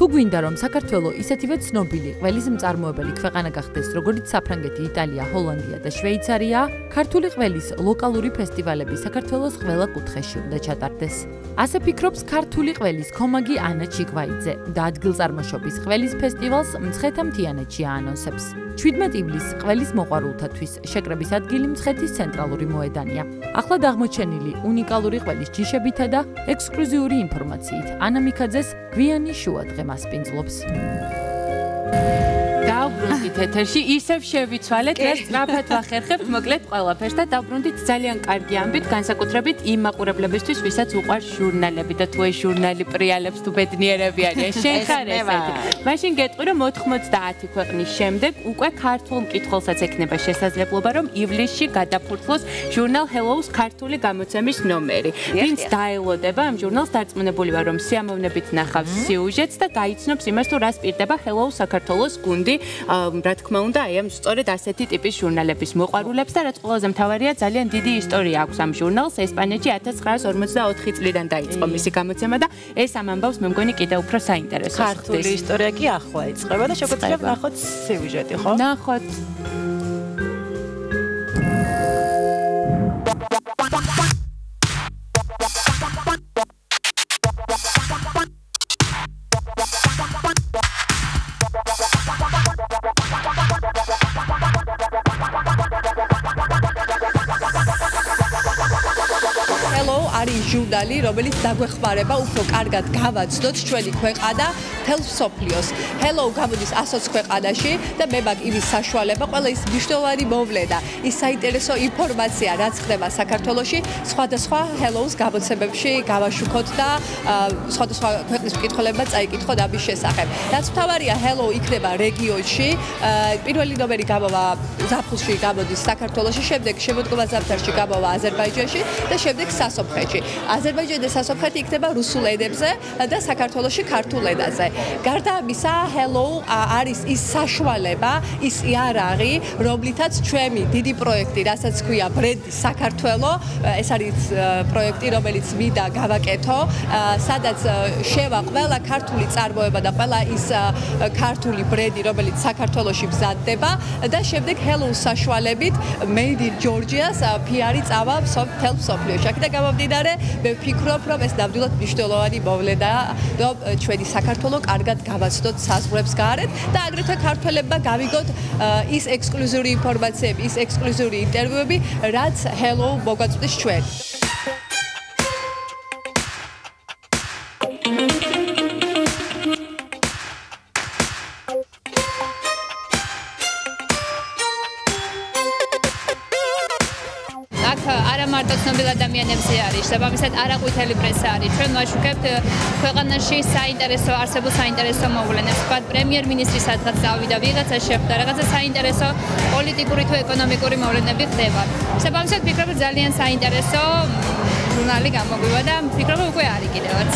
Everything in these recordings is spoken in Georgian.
თუ გვინდა რომ საქართველო ისეთივე ცნობილი ყველის მწარმოებელი ქვეყანა გახდეს, როგორც საფრანგეთი, იტალია, ჰოლანდია და შვეიცარია, ქართული ყველის ლოკალური ფესტივალები საქართველოს ყველა კუთხეში უნდა ჩატარდეს. ასე ფიქრობს ქართული ყველის ქომაგი ანა ჩიკვაიძე და ადგილწარმოშობის ყველის ფესტივალს მცხეთა მთიანეთში აანონსებს. 17 ივლისს ყველის მოყვარულთათვის შეკრების ადგილი მცხეთის ცენტრალური მოედანია. ახლად აღმოჩენილი უნიკალური ყველის ჯიშებითა და ექსკლუზიური ინფორმაციით ანა მიქაძეს გვიანი შუადღე მასპინძლობს. დავბრუნდით ეთერში, ისევ შევიცვალეთ, და სწრაფად ვახერხებთ, მოკლედ ყველაფერს და დავბრუნდით ძალიან კარგი ამბით, განსაკუთრებით იმ მაყურებლებისთვის, ვისაც უყვარს ჟურნალები და თუ ეს ჟურნალი პრიალებს თუ ბედნიერები არიან. შენ ხარ ესეთი. მაშინ გეტყვი, რომ 90 ქვეყნის შემდეგ უკვე ქართულ მკითხველსაც ექნება შესაძლებლობა, რომ ივლისში გადაფურცლოს ჟურნალ Hello-ს ქართული გამოცემის ნომერი. ვინც დაელოდება ამ ჟურნალს, დარწმუნებული ვარ, რომ სიამოვნებით ნახავს სიუჟეტს და გაიცნობს იმას, თუ რას პირდება Hello საქართველოს გუნდი. რა თქმა უნდა, აი ამ სწორედ ასეთი ტიპის ჟურნალების მოყვარულებს და რაც ყველაზე მთავარია, ძალიან დიდი ისტორია აქვს ამ ჟურნალს. ესპანეთში 1944 წლიდან დაიწყო მისი გამოცემა და ეს ამ ამბავს მე მგონი კიდევ უფრო საინტერესო ხდება. ქართული ისტორია კი ახლა იწყება და შეგვიძლია ნახოთ სიუჟეტი, ხო? ნახოთ. არის ჟურნალი, რომელიც დაგვეხმარება უფრო კარგად გავაცნოთ ჩვენი ქვეყანა მთელ მსოფლიოს. Hello გამოდის 120 ქვეყანაში და მე მაგ იმის საშუალება, ყველა ის მნიშვნელოვანი მოვლენა, ის საინტერესო ინფორმაცია, რაც ხდება საქართველოში, სხვადასხვა Hello-ს გამოცემებში გავაშუქოთ და სხვადასხვა ქვეყნის მკითხველებმა წაიკითხოთ ამის შესახებ. რაც მთავარია, Hello იქნება რეგიონში, პირველი ნომერი გამოვა ზაფხულში გამოდის საქართველოში, შემდეგ შემოდგომა ზამთარში გამოვა აზერბაიჯანში და შემდეგ სასოფხეთში. აზერბაიჯანი და სასოფხეთი იქნება რუსულ ენებზე და საქართველოში ქართულ ენაზე. გარდა ამისა, Hello არის ის საშუალება, ის იარაღი, რომლითაც ჩვენი დიდი პროექტი, რასაც ქვია ბრენდი საქართველო, ეს არის პროექტი, რომელიც მინდა გავაკეთო, სადაც შევა ყველა ქართული წარმოება და ყველა ის ქართული ბრენდი, რომელიც საქართველოში მზადდება და შემდეგ Hello-ს საშუალებით Made in Georgia-ს PR-ი წავა მთელ მსოფლიოში. აქედან გამომდინარე, მე ვფიქრობ, რომ ეს ნამდვილად მნიშვნელოვანი მოვლენაა, რომ ჩვენი საქართველო კარგად გავაცნოთ საზღვრებს გარეთ და აგრეთვე ქართველებმა გავიგოთ ის ექსკლუზიური ინფორმაციები, ის ექსკლუზიური ინტერვიუები, რაც Hello მოგვაწვდის ჩვენ. არა მარტო ცნობილ ადამიანებზე არის, შესაბამისად არაყვითელი პრესა არის. ჩვენ ვაშუქებთ ქვეყანაში საინტერესო არსებულ საინტერესო მოვლენებს. თქვათ პრემიერ-მინისტრის სადღაც წავიდა, ვიღაცა შეხვდა, რაღაცა საინტერესო პოლიტიკური თუ ეკონომიკური მოვლენები ხდება. შესაბამისად ვფიქრობ, რომ ძალიან საინტერესო ჟურნალი გამოგვივა და ვფიქრობ, რომ უკვე არის კიდევაც.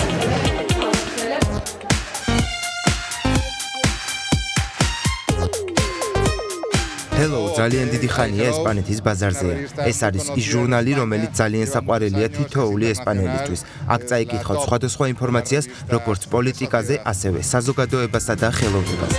Hello, ძალიან დიდი ხანია ესპანეთის ბაზარზეა. ეს არის ის ჟურნალი, რომელიც ძალიან საყვარელია თითოეული ესპანელისთვის. აქ წაიკითხავთ სხვადასხვა ინფორმაციას, როგორც პოლიტიკაზე, ასევე საზოგადოებასა და ხელოვნებაზე.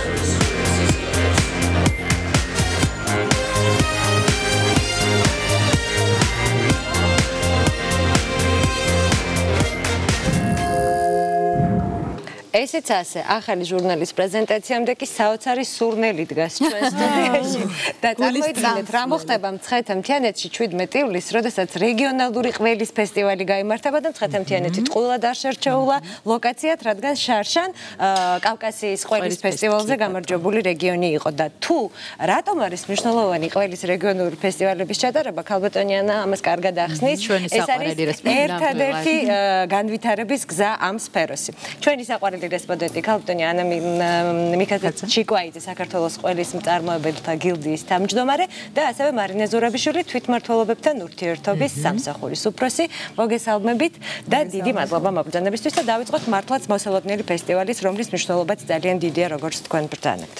ესეც ასე, ახალი ჟურნალის პრეზენტაციამდე კი საოცარი სურნელი დგას ჩვენ სტუდიაში. და წარმოიდგინეთ, რა მოხდება მცხეთა მთიანეთში 17 ივლისს, როდესაც რეგიონალური ყველის ფესტივალი გაიმართება და მცხეთა მთიანეთი ტყუილად არ შერჩეულა ლოკაციად, რადგან შარშან კავკასიის ყველის ფესტივალზე გამარჯვებული რეგიონი იყო და თუ რატომ არის მნიშვნელოვანი ყველის რეგიონული ფესტივალების ჩატარება, ქალბატონიანა ამას კარგად ახსნის. ეს არის ერთადერთი განვითარების გზა ამ სფეროში. ჩვენი საყვარელი რესპონდენტი ქალბატონი ანა მიქაძე ჩიკვაიძე, საქართველოს ყველის მწარმოებელთა გილდიის თავმჯდომარე და ასევე მარინე ზურაბიშვილი, თვითმმართველობებთან ურთიერთობის სამსახურის უფროსი. მოგესალმებით და დიდი მადლობა მოგბრძანებისთვის და დავიწყოთ მართლაც მოსალოდნელი ფესტივალის, რომლის მნიშვნელობაც ძალიან დიდია, როგორც თქვენ ბრძანებთ.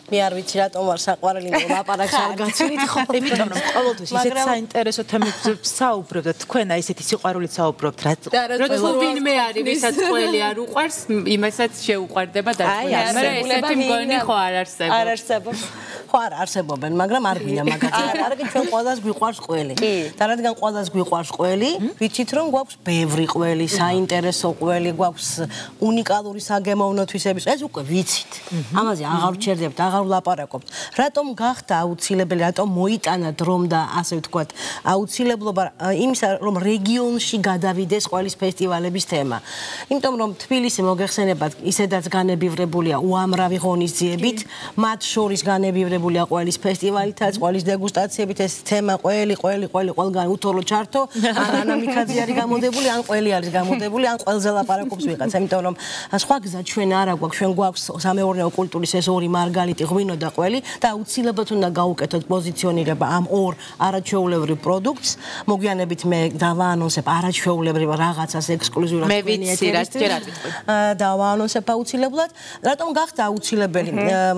მე არ ვიცი რატომ ვარ საყვარელი ლაპარაკს არ გაცილით ხო იმიტომ რომ ყოველთვის ისეთ საინტერესო თემებზე საუბრობთ და თქვენ აი ესეთი სიყვარულით საუბრობთ როცა ვინმე არის ვისაც ყველი არ უყვარს იმასაც შეუყვარდება და მაგრამ ესეთი მგონი ხო არ არსებობს ხო არ არსებობენ მაგრამ არ გვინდა მაგაზე არა ჩვენ ყველას გვიყვარს ყველი და რადგან ყველას გვიყვარს ყველი ვიცით რომ გვაქვს ბევრი ყველი საინტერესო ყველი გვაქვს უნიკალური საგემოვნო თვისების ეს უკვე ვიცით ამაზე აღარ ვჩერდებთ აღარ ვლაპარაკობთ რატომ გახდა აუცილებელი რატომ მოიტანა დრომ და ასე ვთქვათ აუცილებლობა იმისა რომ რეგიონში გადავიდეს ყველის ფესტივალების თემა იმიტომ რომ თბილისი მოგეხსენებათ ისედაც განებივრებულია უამრავი ღონისძიებით მათ შორის განებივრებულია ყველის ფესტივალითაც ყველის დეგუსტაციებით ეს თემა ყველგან უთოვლო ჩართო ან ანამიკაძე არის გამოდებული ან ყველი არის გამოდებული ან ყველზე ლაპარაკობს ვიღაცა იმიტომ რომ სხვა გზა ჩვენ არ აქვს ჩვენ გვაქვს სამეურნეო კულტურის ეს ორი მარგალიტი ღვინო და ყველი და აუცილებლად უნდა გაუკეთოთ პოზიციონირება ამ ორ არაჩვეულებრივ პროდუქტს მოგვიანებით მე დავაანონსებ არაჩვეულებრივ რაღაცას ექსკლუზიურად მე ვიცი რა ჯერ არ ვიტყვი დავაანონსებ აუცილებლად რატომ გახდა აუცილებელი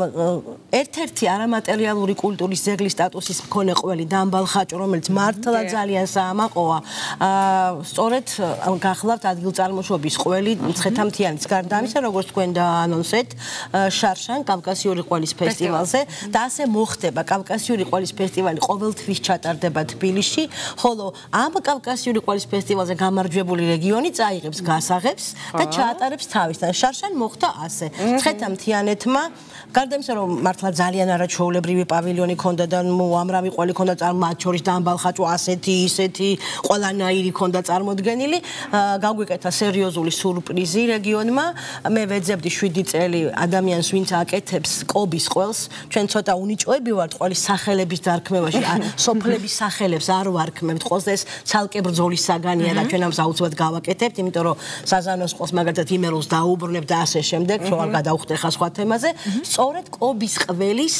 ერთ-ერთი არამატერიალური კულტურის ძეგლის სტატუსის მქონე ყველი დამბალ ხაჭო რომელიც მართლა ძალიან საამაყოა სწორედ გახლავთ ადგილწარმოშობის ყველი მცხეთა-მთიანეთის გარდა ამისა როგორც თქვენ დაანონსეთ შარშან კავკასიური ყველის ფესტივალზე და ასე მოხდება კავკასიური ყველის ფესტივალი ყოველთვის ჩატარდება თბილისში ხოლო ამ კავკასიური ყველის ფესტივალზე გამარჯვებული რეგიონი წაიღებს გასაღებს და ჩაატარებს თავისთან შარშან მოხდა ასე მცხეთა-მთიანეთმა გარდა იმისა რომ მართლა ძალიან არაჩვეულებრივი პავილიონი ქონდა და უამრავი ყველი ქონდა მათ შორის დამბალ ხაჭო ასეთი ისეთი ყველანაირი ქონდა წარმოდგენილი გაგვიკეთა სერიოზული სურპრიზი რეგიონმა მე ვეძებდი 7 წელი ადამიანს ვინც აკეთებს კობის ყველს ჩვენ ცოტა უნიჭოები ვართ ყველის სახელების დარქმევაში სოფლების სახელებს არ ვარქმევთ ყველს ეს ცალკე ბრძოლის საგანია და ჩვენ ამას აუცილებლად გავაკეთებთ იმიტომ რომ საზანოს ყველს მაგალითად იმეროს დაუბრუნებ და ასე შემდეგ რომ არ გადავხვდე ხა სხვა თემაზე სწორედ კობის ყველის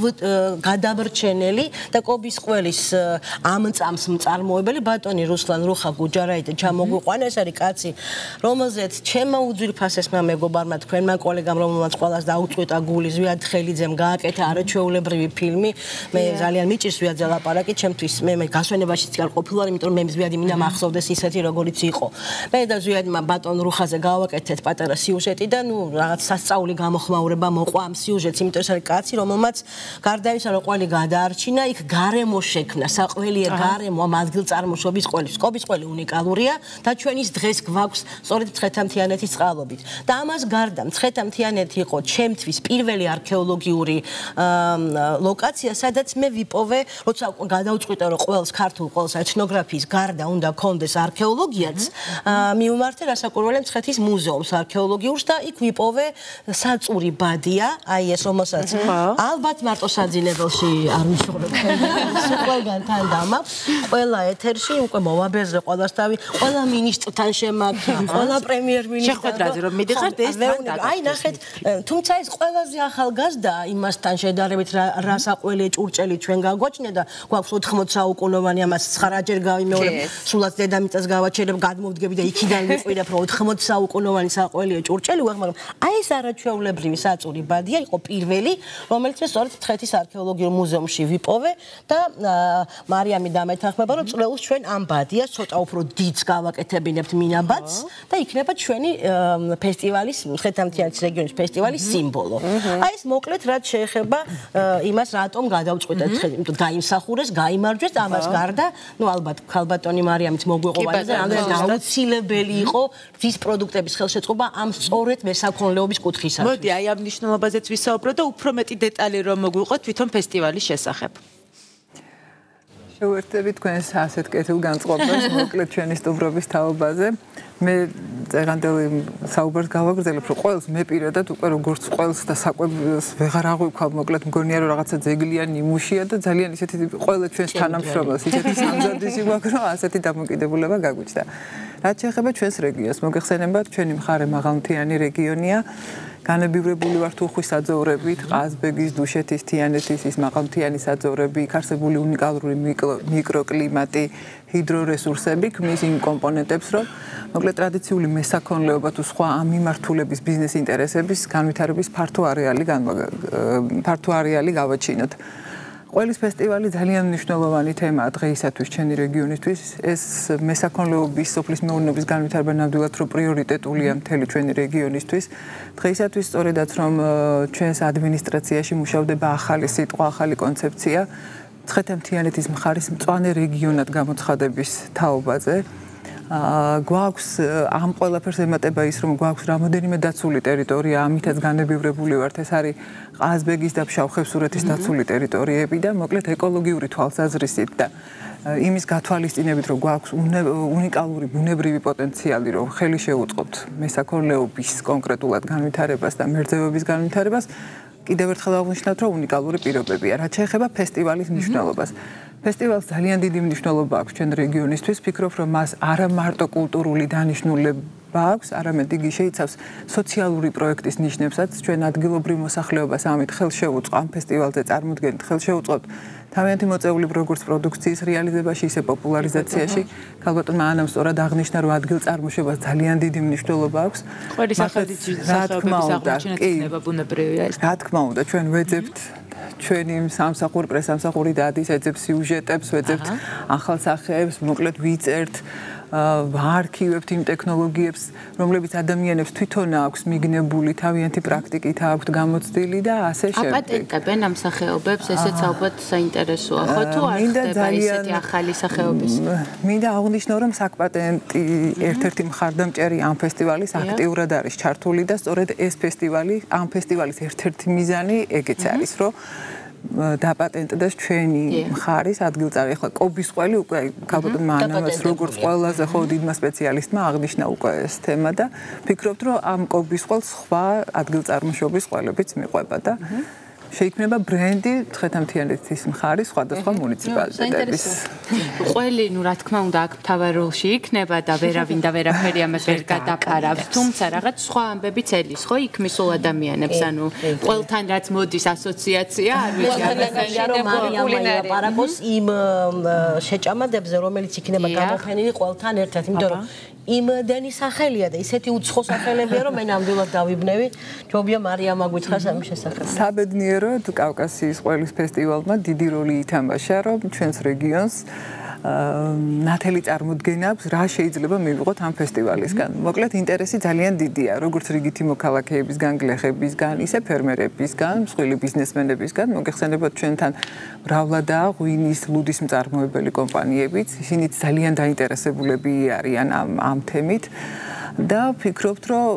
გადამრჩენელი და კობის ყველის ამ წამს მწარმოებელი ბატონი რუსლან რუხა გუჯარაიტე ჩამოგვიყვანა ეს არის კაცი რომელზეც ჩემმა უძვირფასესმა მეგობარმა თქვენმა კოლეგამ რომელმაც ყველას დაუწყვეტა გული ზვიად ხელიძემ გააკეთა არაჩვეულებრივი ფილმი მე ძალიან მიჭირს ზვიადზე ლაპარაკი ჩემთვის მე გასვენებაშიც არ ყოფილვარ იმიტომ რომ მე ზვიადი მინდა მახსოვდეს ისეთი როგორიც იყო მე და ზვიადმა ბატონ რუხაზე გავაკეთეთ პატარა სიუჟეტი და ნუ რაღაც სასწაული გამოხმაურება მოყვა ამ სიუჟეტს იმიტომ ეს არის კაცი რომელმაც გარდა იმისა რომ ყველი გადაარჩინა იქ გარემო შექმნა საყველიერ გარემო ამ ადგილწარმოშობის ყველის კობის ყველი უნიკალურია და ჩვენ ის დღეს გვაქვს სწორედ მცხეთა-მთიანეთის წყალობით და ამას გარდა მცხეთა-მთიანეთი იყო ჩემთვის პირველი არქეოლოგიური ლოკაცია სადაც მე ვიპოვე როცა გადავწყვიტე რომ ყველს ქართულ ყველს ეთნოგრაფიის გარდა უნდა კონდეს არქეოლოგიაც მივმართე რასაკვირველია მცხეთის მუზეუმს არქეოლოგიურს და იქ ვიპოვე საწური ბადია აი ეს რომელსაც ალბათ მარტო საძინებელში არ ვიშორებ ყველგან თან დამაქვს ყველა ეთერში უკვე მოვაბეზრე ყველასთავი ყველა მინისტრთან შემაქრა ყველა პრემიერ-მინისტრთან შეხვედრაზე რომ მიდიხართ ეს აი ნახეთ თუმცა ეს ყველაზე ახალგაზრდა იმასთან შედარებით რასაყველია ჭურჭელი ჩვენ გაგვაჩნია და გვაქვს 80 საუკუნოვანი ამას 9-ჯერ გავიმეორებ სულაც დედამიწას გავაჩერებ გადმოვდგები და იქიდან ვიყვირებ რომ 80 საუკუნოვანი საყველია ჭურჭელი ვახ მაგრამ აი ეს არაჩვეულებრივი საწური ბადია იყო პირველი რომელიც სწორედ მცხეთის არქეოლოგიურ მუზეუმში ვიპოვე და მარიამი დამეთანხმება რომ წლეულს ჩვენ ამ ბადიას ცოტა უფრო დიდს გავაკეთებინებთ მინაბადს და იქნება ჩვენი ფესტივალის მცხეთა-მთიანეთის რეგიონის ფესტივალის სიმბოლო. აი ეს მოკლედ რაც შეეხება იმას რატომ გადავწყვიტეთ იმიტომ გაიმსახურეს, გაიმარჯვეს ამას გარდა, ნუ ალბათ ქალბატონი მარიამიც მოგვეყოვა და აუცილებელი იყო ვის პროდუქტების ხელშეწყობა ამ სწორედ მესაქონლეობის კუთხისათვის. მოდი აი ამ მნიშვნელობაზეც ვისაუბროთ და უფრო მეტი დეტალი რომ მოგვიყოთ თვითონ ფესტივალის შესახებ. შევერთდებით თქვენს ასეთ კეთილგანწყობას მოკლედ ჩვენი სტუმრობის თაობაზე. მე ზეგანდელი საუბარს გავაგრძელებ რომ ყველს მე პირადად უკვე როგორც ყველს და საკვებს ვეღარ აღვიქვა მოკლედ მგონია რომ რაღაცა ძეგლია ნიმუშია და ძალიან ისეთი ყველა ჩვენს თანამშრომელს ისეთი სამზადისი გვაქვს რომ ასეთი დამოკიდებულება გაგვიჩნდა. რაც შეეხება ჩვენს რეგიონს, მოგეხსენებათ, ჩვენი მხარე მაღალმთიანი რეგიონია. განებივრებული ვართ უხვის საძოვრებით, ყაზბეგის, დუშეთის, თიანეთის ის მაღალმთიანი საძოვრები, იქ არსებული უნიკალური მიკროკლიმატი, ჰიდრორესურსები ქმნის იმ კომპონენტებს, რომ მოკლედ ტრადიციული მესაქონლეობა თუ სხვა ამ მიმართულების ბიზნეს ინტერესების განვითარების ფართო არეალი გავაჩინოთ. ყველის ფესტივალი ძალიან მნიშვნელოვანი თემაა დღეისათვის ჩვენი რეგიონისთვის. ეს მესაქონლეობის, სოფლის მეურნეობის განვითარება ნამდვილად რომ პრიორიტეტულია მთელი ჩვენი რეგიონისთვის. დღეისათვის სწორედაც რომ ჩვენს ადმინისტრაციაში მუშავდება ახალი სიტყვა, ახალი კონცეფცია ცხეთემთიანეთის მხარის მწვანე რეგიონად გამოცხადების თაობაზე. გვაქვს ამ ყველაფერს ემატება ის რომ გვაქვს რამოდენიმე დაცული ტერიტორია, ამითაც განებივრებული ვართ, ეს არის ყაზბეგის და ფშავ-ხევსურეთის დაცული ტერიტორიები და მოკლედ ეკოლოგიური თვალსაზრისით და იმის გათვალისწინებით რომ გვაქვს უნიკალური ბუნებრივი პოტენციალი რომ ხელი შეუწყობთ მესაქონლეობის კონკრეტულად განვითარებას და მერძევების განვითარებას კიდევ ერთხელ აღვნიშნავთ რომ უნიკალური პირობებია რაც შეეხება ფესტივალის მნიშვნელობას. ფესტივალს ძალიან დიდი მნიშვნელობა აქვს ჩვენ რეგიონისთვის. Ფიქრობ, რომ მას არა მარტო კულტურული დანიშნულება აქვს, არამედ იგი შეიცავს სოციალური პროექტის ნიშნებსაც. ჩვენ ადგილობრივ მოსახლეობას ამით ხელშეუწყო ამ ფესტივალზე წარმოდგენით ხელშეუწყობთ თავიანთი მოწვეული როგორც პროდუქციის რეალიზებაში, ისე პოპულარიზაციაში. ქალბატონმა ანამ სწორად აღნიშნა, რომ ადგილწარმოშებას ძალიან დიდი მნიშვნელობა აქვს. ყველი სახელით სახეობების აღმოჩენა იქნება ბუნებრივია ეს. რა თქმა უნდა, ჩვენ ვეძებთ ჩვენი სამსახური პრესამსახური დადის ეძებს სიუჟეტებს, ვეძებთ ახალ სახეებს, მოკლედ ვიწერთ, ვარქივებთ იმ ტექნოლოგიებს, რომლებიც ადამიანებს თვითონ აქვს მიგნებული, თავიანთი პრაქტიკით აქვთ გამოცდილი და ასე შემდეგ. აპატენტებენ ამ სახეობებს, ესეც ალბათ საინტერესოა, ხო თუ არ ხდება ისეთი ახალი სახეობის? მინდა აღვნიშნო, რომ საკპატენტი ერთ-ერთი მხარდამჭერი ამ ფესტივალის აქტიურად არის ჩართული და სწორედ ეს ფესტივალი, ამ ფესტივალის ერთ-ერთი მიზანი ეგეც არის, რომ დაპატენტდეს ჩვენი მხარის ადგილწარი. ახლა კობის ყველი უკვე ქალბატონმა ანამას როგორც ყველაზე ხო დიდმა სპეციალისტმა აღნიშნა უკვე ეს თემა და ფიქრობთ რომ ამ კობის ყველს სხვა ადგილწარმოშობის ყველებიც მიყვება და შეიქმნება ბრენდი ცხეთამთიანეთის მხარის სხვადასხვა მუნიციპალიტეტების. ყველი, ნუ რა თქმა უნდა, აქ მთავარ როლში იქნება და ვერავინ და ვერაფერი ამას ვერ გადაყარავს. თუმცა რაღაც სხვა ამბებიც ელის, ხო, იქ მისულ ადამიანებს, ანუ ყველთან რაც მოდის ასოციაცია, არ ვიცი, რომ მარიამა პარაკოს იმ შეჭამადებზე, რომელიც იქნება გამოფენილი ყველთან ერთად, იმიტომ რომ იმდენი სახელია და ისეთი უცხო სახელებია, რომ მე ნამდვილად დავიბნევი. ჯობია მარიამა გითხრას ამის შესახებ. საბედნიეროდ კავკასიის ყველის ფესტივალმა დიდი როლი ითამაშა, რომ ჩვენს რეგიონს ნათელი წარმოდგენა აქვს, რა შეიძლება მივიღოთ ამ ფესტივალისგან. მოკლედ ინტერესი ძალიან დიდია, როგორც რიგითი მოქალაქეებისგან, გლეხებისგან, ისე ფერმერებისგან, მსხვილი ბიზნესმენებისგან. მოგეხსენებათ ჩვენთან მრავლადაა ღვინის, ლუდის მწარმოებელი კომპანიებიც, ისინიც ძალიან დაინტერესებულები არიან ამ თემით. და ფიქრობთ, რომ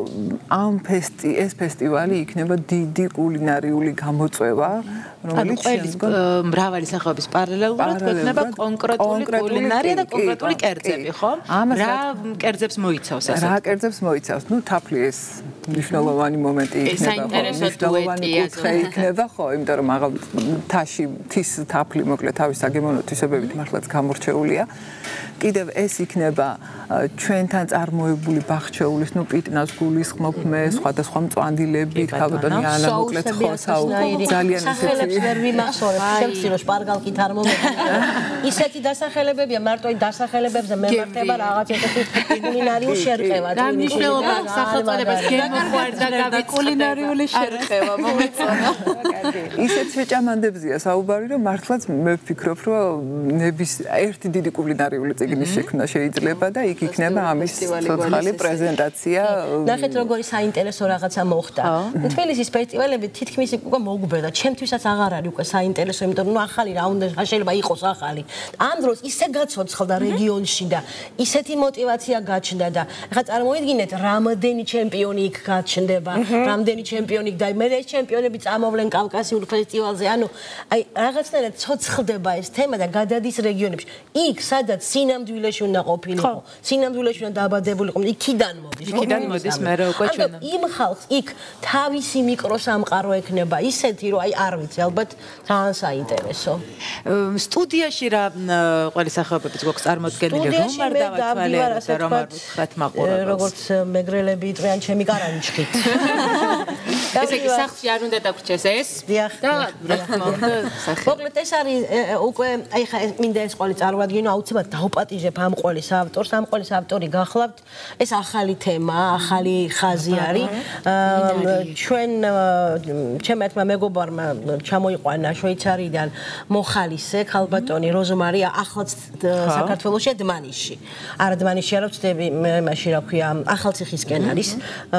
ეს ფესტივალი იქნება დიდი კულინარიული გამოწვევა, რომელიც შემდგომ მრავალი სახეობის პარალელურად გვექნება კონკრეტული კულინარია და კონკრეტული კერძები, ხო? რა კერძებს მოიცავს ეს? რა კერძებს მოიცავს? ნუ თაფლი ეს მნიშვნელოვანი მომენტი იქნება, მნიშვნელოვანი კუთხე იქნება, ხო, იმიტომ რომ აღარ მთის თაფლი მოკლედ თავის საგემოვნო თვისებებით მართლაც გამორჩეულია. კიდევ ეს იქნება ჩვენთან წარმოებული ბახჩეულის, ნუ პიტნას, გულისხმობ მე, სხვადასხვა მწვანდილები, ქალბატონი ანა მოკლედ ხო ძალიან სახელებს ვერ ვიმახსოვრებ, შემცირო შპარგალკით არ მომეწონა. ისეთი დასახელებებია, მარტო იმ დასახელებებზე მემართება რაღაც ესეთი კულინარიული შერყევა. და მნიშვნელობა სახელწოდებას გემოყვარდა და კულინარიული შერყევა მომეწონა. ისეთ შეჭამანდებზია საუბარი, რომ მართლაც მე ვფიქრობ, რომ ერთი დიდი კულინარიული წიგნის შექმნა შეიძლება და იქ იქნება ამის ცოცხალი პრეზენტაცია. ნახეთ როგორი საინტერესო რაღაცა მოხდა. თბილისის ფესტივალები თითქმის უკვე მოგვბერდა. ჩემთვისაც აღარ არის უკვე საინტერესო, იმიტომ რომ ახალი რა უნდა შეიძლება იყოს ახალი. ამ დროს ისე გაცოცხლდა რეგიონში და ისეთი мотиваცია გაჩნდა და ახლა წარმოიდგინეთ რამდენი ჩემპიონი იქ გაჩნდება, რამდენი ჩემპიონი და მე ეს ჩემპიონები წამოვლენ კავკასიურ ფესტივალზე. ანუ აი რაღაცნაირად ცოცხლდება ეს თემა და გადადის რეგიონებში. იქ სადაც სინამდვილეში უნდა ყოფილიყო, სინამდვილეში უნდა დაბადებულიყო, იქიდან იქიდან მოდის. იქიდან მოდის მე რა უკვე ჩვენ. იმ ხალხს იქ თავისი მიკროსამყარო ექნება ისეთი რომ აი არ ვიცი ალბათ ძალიან საინტერესო. სტუდიაში რა ყველი სახეობებიც გვაქვს წარმოდგენილი რომ არ დავათვალე და რომ არ ვთქვათ მაყურებელს. როგორც მეგრელები იტყვიან ჩემი კარანჩხით. ესე იგი სახლში არ უნდა დაგვრჩეს ეს დიახ და რა თქმა უნდა სახე. მოკლედ ეს არის უკვე აი ხა მინდა ეს ყველი წარმოადგინო აუცილებლად დავპატიჟებ ამ ყველის ავტორს ამ ყველის ავტორი გახლავთ ეს ახალი თემა ახალი ხაზი არის ჩვენ ჩემ ერთმა მეგობარმა ჩამოიყვანა შვეიცარიიდან მოხალისე ქალბატონი როზმარი ახლაც საქართველოში დმანიში არა დმანიში არ ვწდები მაშინ რა ქვია ახალციხისკენ არის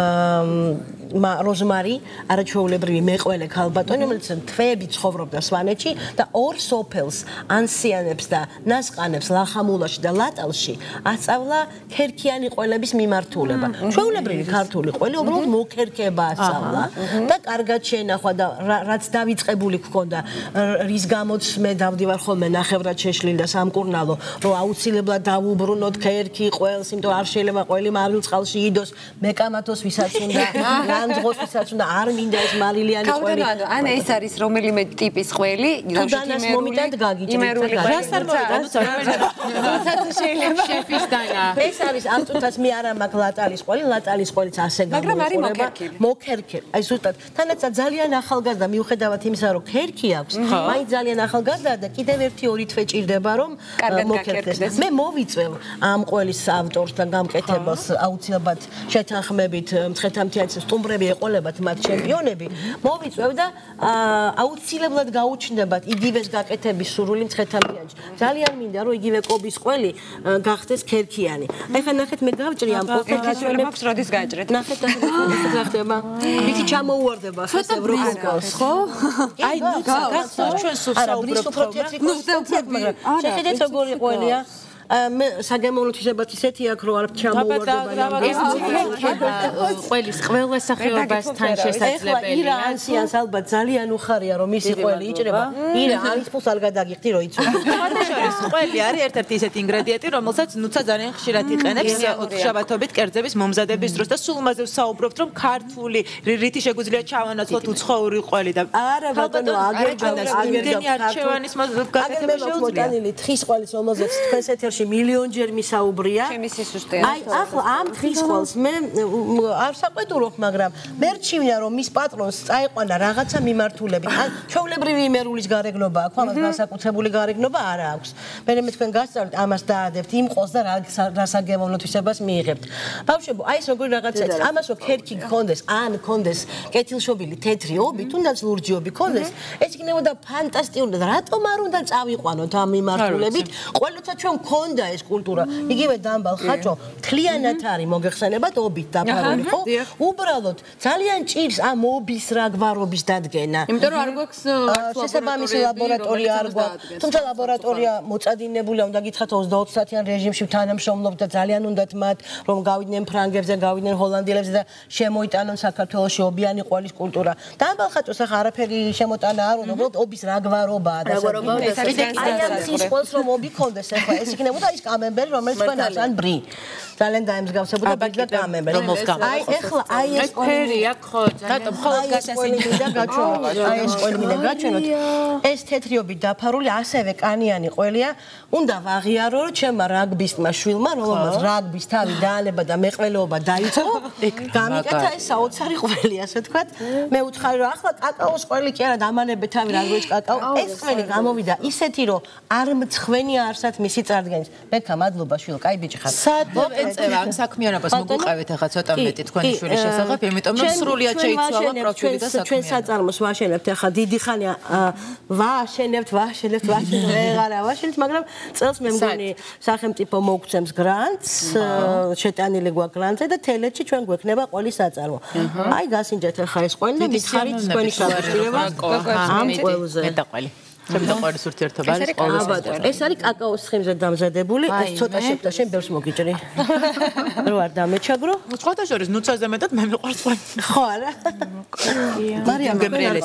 როზმარი არაჩვეულებრივი მეყველე ქალბატონი რომელიც თვეები ცხოვრობდა სვანეთში და ორ სოფელს ანსიანებს და ნასყანებს ლახამულაში და ლატალში ასწავლა ქერქიანი ყველების მიმართულება ჩვეულებრივი ქართული ყველი უბრალოდ მოკერქება ასწავლა და კარგად შეენახვა და რაც დავიწყებული გქონდა რის გამოც მე დავდივარ ხოლმე ნახევრად შეშლილი და სამკურნალო რომ აუცილებლად დავუბრუნოთ ქერქი ყველს იმიტომ არ შეიძლება ყველი მარილწყალში იდოს მეკამათოს ვისაც უნდა ლანძღოს ვისაც უნდა არ მინდა ეს მარილიანი ყველი ან ეს არის რომელიმე ტიპის ყველი დანას მომიტანთ გაგიჭრით რას არ მოვიტანოთ შეიძლება შეფის დანა ეს არის ამ წუთას მე არ მაქვს ლატალის ყველი ლატალის ყველიც ასე მაგრამ არის მოკერქი აი ზუსტად თანაც ძალიან ახალგაზრდა მიუხედავად იმისა რომ ქერქი აქვს მაინც ძალიან ახალგაზრდა და კიდევ ერთი ორი თვე ჭირდება რომ მოკერქდეს მე მოვიწევ ამ ყველის ავტორს და გამკეთებელს აუცილებლად შეთანხმებით მცხეთამთიანი სტუმრები ეყოლებათ მათ ჩემპიონები მოვიწევ და აუცილებლად გაუჩნდებათ იგივეს გაკეთების სურვილი მცხეთამთიანში ძალიან მინდა რომ იგივე კობის ყველი გახდეს ქერქიანი აი ხა ნახეთ მე გავჭრი ამ პოდკასტს როდის გაჭრეთ ნახეთ რა ხდება იცი ჩამოუვარდება ხეს ევროკოს ხო აი ნუ გახსოვს ჩვენ სუბსიდიარიტეტი მაგრამ შეხედეთ როგორი ყველია მე საგემოვნებისებად ისეთი აქვს რომ არ ჩამოუვარდება ეს ყველის ყველა სახეობასთან შესაძლებელია ირა ანსიანს ალბათ ძალიან უხარია რომ მისი ყველი იჭრება ირა არის ფულს არ გადაგიხდი რომ იცოდი ხანდაშორის ყველი არის ერთ-ერთი ისეთი ინგრედიენტი რომელსაც ნუცა ძალიან ხშირად იყენებს ოთხშაბათობით კერძების მომზადების დროს და სულ მასზე ვსაუბრობთ რომ ქართული რითი შეგვიძლია ჩავანაცვლოთ უცხოური ყველი და არა ბატონო აგერგა არჩევანის გაკეთება შეუძლია თხის ყველის რომელზეც თქვენს ეთერში მილიონჯერ მისაუბრია. ჩემი სისუსტეა. აი, ახლა ამ თხრის ყველს მე არ საყვედურობ, მაგრამ მე რჩივია რომ მის პატრონს წაიყვანა რაღაცა მიმართულებით. ან ჩვეულებრივი იმერულის გარეგნობა აქვს, ამას განსაკუთრებული გარეგნობა არა აქვს. მე თქვენ გასწავლეთ, ამას დაადებთ, იმ ყოლს და რასაგემოვნებისებას მიიღებთ. ბავშვებო, აი ეს როგორი რაღაცაა, ამას რომ ქერქი გქონდეს, ან გქონდეს კეთილშობილი თეთრი ობი, თუნდაც ლურჯი ობი გქონდეს, ეს იქნებოდა ფანტასტიკური და რატომ არ უნდა წავიყვანოთ ამ მიმართულებით? ყოველთვის ჩვენ და ეს კულტურა იგივე დამბალ ხაჭო თლიანად არის მოგეხსენებათ ობით დაფარული ხო უბრალოდ ძალიან ჭირს ამ ობის რაგვარობის დადგენა იმიტომ რომ არ გვაქვს შესაბამისი ლაბორატორია არ გვაქვს თუმცა ლაბორატორია მოწადინებულია უნდა გითხრათ 20 საათიან რეჟიმში თანამშრომლობთ და ძალიან უნდათ მათ რომ გავიდნენ ფრანგებზე გავიდნენ ჰოლანდიელებზე და შემოიტანონ საქართველოში ობიანი ყოლის კულტურა დამბალ ხაჭოს ახლა არაფერი შემოტანა არ უნდა უბრალოდ ობის რაგვარობაა და ეს ყოლს რომ ობი კონდეს ახლა ეს იქნება და ის კამემბერი რომელიც თქვენ აქვს ან ბრი ძალიან დაემსგავსებოდა ბიჭ და კამემბერი რომელს გავს აი ეხლა აი ეს ფერი აქ ხო რატომ ხოლმე გასასინჯი და გაჩვენოთ აი ეს ყველი მინდა გაჩვენოთ ეს თეთრიობით დაფარული ასევე კანიანი ყველია უნდა ვაღიარო რომ ჩემმა რაგბისტმა შვილმა რომელმაც რაგბის თავი დაანება და მეყველეობა დაიწყო გამიკეთა ეს საოცარი ყველი ასე ვთქვათ მე უცხარი რომ ახლა კაკაოს ყველი კი არა დამანებე თავი რაგბის კაკაო ეს ყველი გამოვიდა ისეთი რომ არ მცხვენია არსად მისი წარდგენის მეკა მადლობა შვილო კაი ბიჭი ხარ სად ეწევა ამ საქმიანობას მოგუყევით ახლა ცოტა მეტი თქვენი შვილის შესახებ იმიტომ რომ სრულიად შეიცვალა პროფილი და საქმიანობა ჩვენ საწარმოს ვაშენებთ ახლა დიდი ხანია ვაშენებთ ვეღარა ვაშენებთ მაგრამ წელს მე მგონი სახელმწიფო მოგცემს გრანტს შეტანილი გვაქვს გრანტზე და თელეთში ჩვენ გვექნება ყოლის საწარმო აი გასინჯეთ ახლა ეს ყველი და მითხარით თქვენი შეგრძნება ამ ყველზე მეტაყველი ჩემთან ყარის ურთიერთობა არის ყოველთვის. ეს არის კაკაოს ცხიმზე დამზადებული, ეს ცოტა შეფთა შენ ბევრს მოგიჭრი. რო არ დამეჩაგრო? სხვათა შორის ნუცაზე მეტად მე მიყვარს ხვანი. ხო არა? მარიამ გემრიელი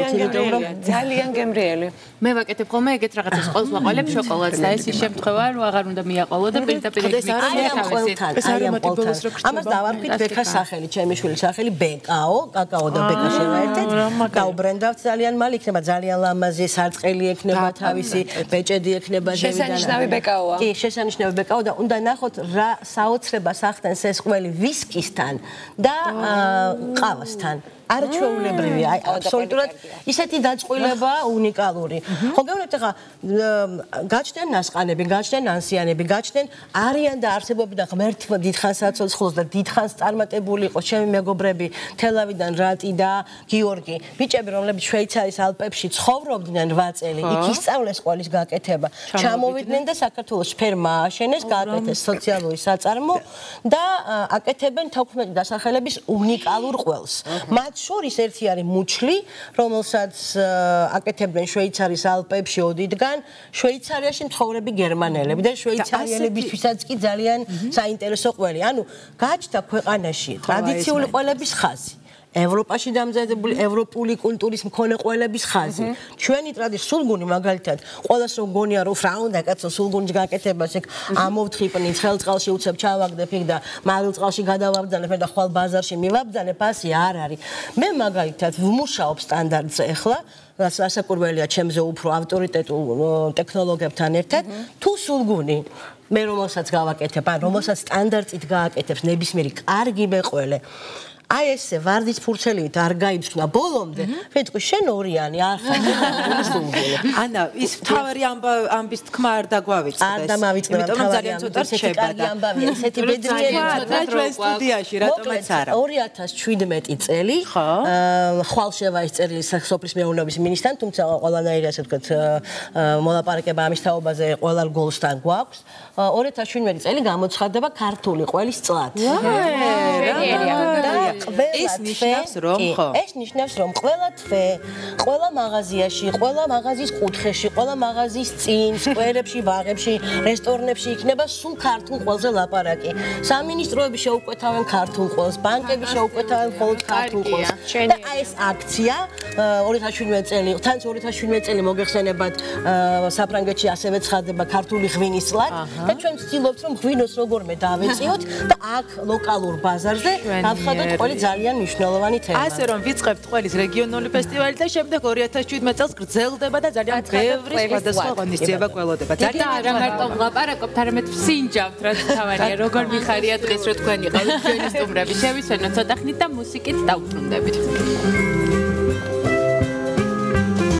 ძალიან გემრიელი. მე ვაკეთებ ხოლმე ეგეთ რაღაცას ყოველს ვაყოლებ შოკოლადს და ეს ის შემთხვევა რომ აღარ უნდა მიაყოლო და პირდაპირ ეს არის ყოველთვის. ამას დავარქვით ბექას სახელი, ჩემი შვილის სახელი ბეკაო, კაკაო და ბეკა შევაერთეთ. დაუბრენდავთ ძალიან მალე იქნება ძალიან ლამაზი სარტყელი ექნება თავისი, ბეჭედი ექნება ზევიდან. შესანიშნავი ბეკაოა. კი, შესანიშნავი ბეკაო და უნდა ნახოთ რა საოცრებას ახდენს ეს ყველი ვისკისთან და ყავასთან. არჩეულებრივია, აბსოლუტურად ისეთი დაწყვილება უნიკალური. ხო გეუბნებთ ახლა გაჩნდნენ ნასყანები, გაჩნდნენ ანსიანები, გაჩნდნენ არიან და არსებობიდან ღმერთმა დიდხანს აცოცხლოს და დიდხანს წარმატებული იყო ჩემი მეგობრები თელავიდან რატი და გიორგი, ბიჭები რომლებიც შვეიცარიის ალპებში ცხოვრობდნენ 8 წელი, იქ ისწავლეს ყოლის გაკეთება. ჩამოვიდნენ და საქართველოს ფერმა ააშენეს, გააკეთეს სოციალური საწარმო და აკეთებენ 16 დასახელების უნიკალურ ყველს. მათ შორის ერთი არის მუჩლი, რომელსაც აკეთებდნენ შვეიცარიის ალპებში ოდითგან, შვეიცარიაში მცხოვრები გერმანელები და შვეიცარიელებისთვისაც კი ძალიან საინტერესო ყველი. ანუ გაჩნდა ქვეყანაში ტრადიციული ყველების ხაზი. ევროპაში დამზადებული ევროპული კულტურის მქონე ყველების ხაზი. ჩვენი ტრადიციული სულგუნი მაგალითად, ყველას რომ გონია რომ ფრაუნდა კაცო სულგუნის გაკეთებას ეგ ამოვთხიპნი ცხელწყალში უცებ ჩავაგდებ იქ და მარილ წყალში გადავაბრძანებ და ხვალ ბაზარში მივაბრძანებ, ასე არ არის. მე მაგალითად ვმუშაობ სტანდარტზე ახლა ასაკურველია ჩემზე უფრო ავტორიტეტულ ტექნოლოგიებთან ერთად, თუ სულგუნი მე რომელსაც გავაკეთებ, ან რომელსაც სტანდარტით გააკეთებს ნებისმიერი კარგი მეყველე აი ესე ვარდის ფურცელივით არ გაიψქნა ბოლომდე, ვეთქვი შენ ორიანი არ ხარ სულგუნი. ანა, ის თავარი ამბის თქმა არ დაგვავიწყდეს. არ დამავიწყდა, იმიტომ ძალიან ცოტა რჩება და ამბავია, ესეთი ბედნიერი ჩვენ სტუდიაში რატომაც არა. 2017 წელი ხვალშევა ის წერილი სოფლის მეურნეობის მინისტრთან, თუმცა ყველანაირი ასე ვთქვათ მოლაპარაკება ამის თაობაზე ყველარ გოლსთან გვაქვს. 2017 წელი გამოცხადდება ქართული ყველის წლად. ეს ნიშნავს რომ ხო? ეს ნიშნავს რომ ყველა თვე, ყველა მაღაზიაში, ყველა მაღაზიის კუთხეში, ყველა მაღაზიის წინ, სკვერებში, ბაღებში, რესტორნებში იქნება სულ ქართულ ყველზე ლაპარაკი. სამინისტროები შეუკვეთავენ ქართულ ყველს, ბანკები შეუკვეთავენ მხოლოდ ქართულ ყველს. და აი ეს აქცია 2017 წელი, თან 2017 წელი მოგეხსენებათ საფრანგეთში ასევე ცხადდება ქართული ღვინის წლად და ჩვენ ვცდილობთ რომ ღვინოს როგორმე დავეწიოთ და აქ ლოკალურ ბაზარზე გავხადოთ ყველი ძალიან მნიშვნელოვანი თემა. ასე რომ ვიწყებთ ყველის რეგიონული ფესტივალი და შემდეგ 2017 წელს გრძელდება და ძალიან ბევრი სხვადასხვა ღონისძიება გველოდება. ძალიან არა მარტო ვლაპარაკობთ, არამედ ვსინჯავთ, რაც თავარია, როგორ მიხარია დღეს რომ თქვენ იყავით ჩვენი სტუმრები. შევისვენოთ ცოტა ხნით და მუსიკით დავუბრუნდებით.